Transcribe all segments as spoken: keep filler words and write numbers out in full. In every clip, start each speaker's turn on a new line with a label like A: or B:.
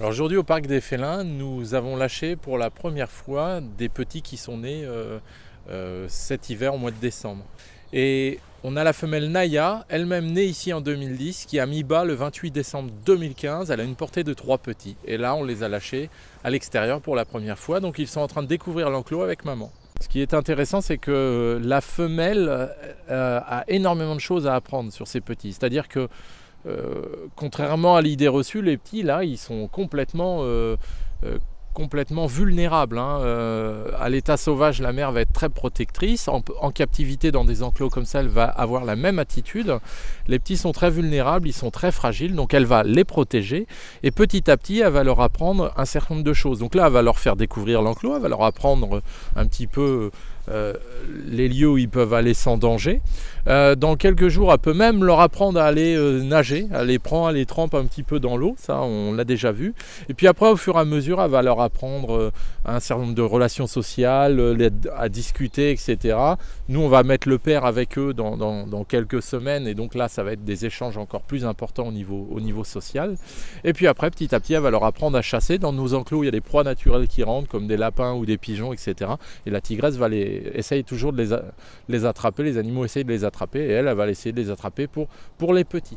A: Alors aujourd'hui au Parc des Félins, nous avons lâché pour la première fois des petits qui sont nés euh, euh, cet hiver au mois de décembre. Et on a la femelle Naya, elle-même née ici en deux mille dix, qui a mis bas le vingt-huit décembre deux mille quinze. Elle a une portée de trois petits. Et là, on les a lâchés à l'extérieur pour la première fois. Donc ils sont en train de découvrir l'enclos avec maman. Ce qui est intéressant, c'est que la femelle euh, a énormément de choses à apprendre sur ses petits. C'est-à-dire que Euh, contrairement à l'idée reçue, les petits là, ils sont complètement, euh, euh, complètement vulnérables. Hein. Euh, à l'état sauvage, la mère va être très protectrice. En, en captivité, dans des enclos comme ça, elle va avoir la même attitude. Les petits sont très vulnérables, ils sont très fragiles, donc elle va les protéger. Et petit à petit, elle va leur apprendre un certain nombre de choses. Donc là, elle va leur faire découvrir l'enclos, elle va leur apprendre un petit peu Euh, les lieux où ils peuvent aller sans danger. Euh, dans quelques jours, elle peut même leur apprendre à aller euh, nager. Elle les prend, elle les trempe un petit peu dans l'eau, ça on l'a déjà vu. Et puis après, au fur et à mesure, elle va leur apprendre euh, un certain nombre de relations sociales, euh, à discuter, et cetera. Nous, on va mettre le père avec eux dans, dans, dans quelques semaines, et donc là, ça va être des échanges encore plus importants au niveau, au niveau social. Et puis après, petit à petit, elle va leur apprendre à chasser. Dans nos enclos, il y a des proies naturelles qui rentrent, comme des lapins ou des pigeons, et cetera. Et la tigresse va les essaye toujours de les, les attraper, les animaux essayent de les attraper et elle, elle va essayer de les attraper pour, pour les petits.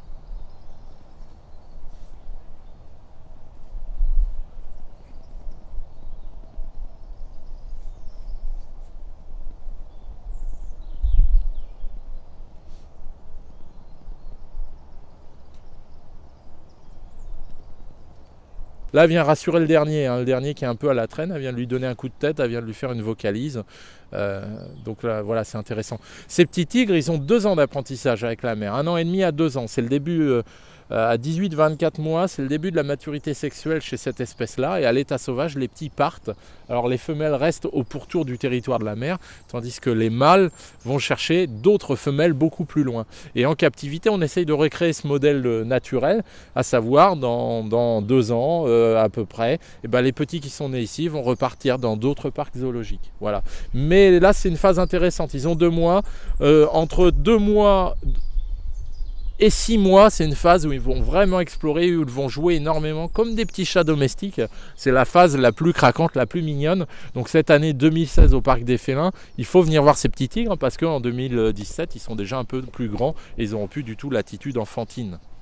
A: Là, elle vient rassurer le dernier, hein, le dernier qui est un peu à la traîne, elle vient de lui donner un coup de tête, elle vient de lui faire une vocalise. Euh, donc là, voilà, c'est intéressant. Ces petits tigres, ils ont deux ans d'apprentissage avec la mère, un an et demi à deux ans. C'est le début, euh, à dix-huit à vingt-quatre mois, c'est le début de la maturité sexuelle chez cette espèce-là. Et à l'état sauvage, les petits partent. Alors les femelles restent au pourtour du territoire de la mère, tandis que les mâles vont chercher d'autres femelles beaucoup plus loin. Et en captivité, on essaye de recréer ce modèle naturel, à savoir dans, dans deux ans euh, à peu près, et ben, les petits qui sont nés ici vont repartir dans d'autres parcs zoologiques. Voilà. Mais là, c'est une phase intéressante. Ils ont deux mois. Euh, entre deux mois et six mois, c'est une phase où ils vont vraiment explorer, où ils vont jouer énormément, comme des petits chats domestiques. C'est la phase la plus craquante, la plus mignonne. Donc cette année deux mille seize au Parc des Félins, il faut venir voir ces petits tigres, parce qu'en deux mille dix-sept, ils sont déjà un peu plus grands et ils n'auront plus du tout l'attitude enfantine.